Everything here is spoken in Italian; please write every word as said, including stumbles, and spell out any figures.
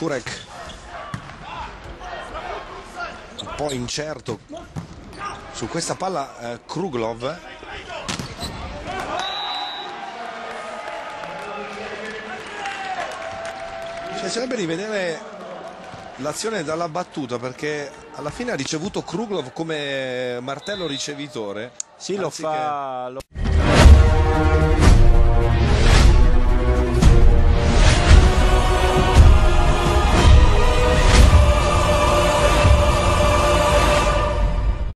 Kurek un po' incerto su questa palla. eh, Kruglov mi piacerebbe rivedere l'azione dalla battuta, perché alla fine ha ricevuto Kruglov come martello ricevitore. Sì, lo fa, lo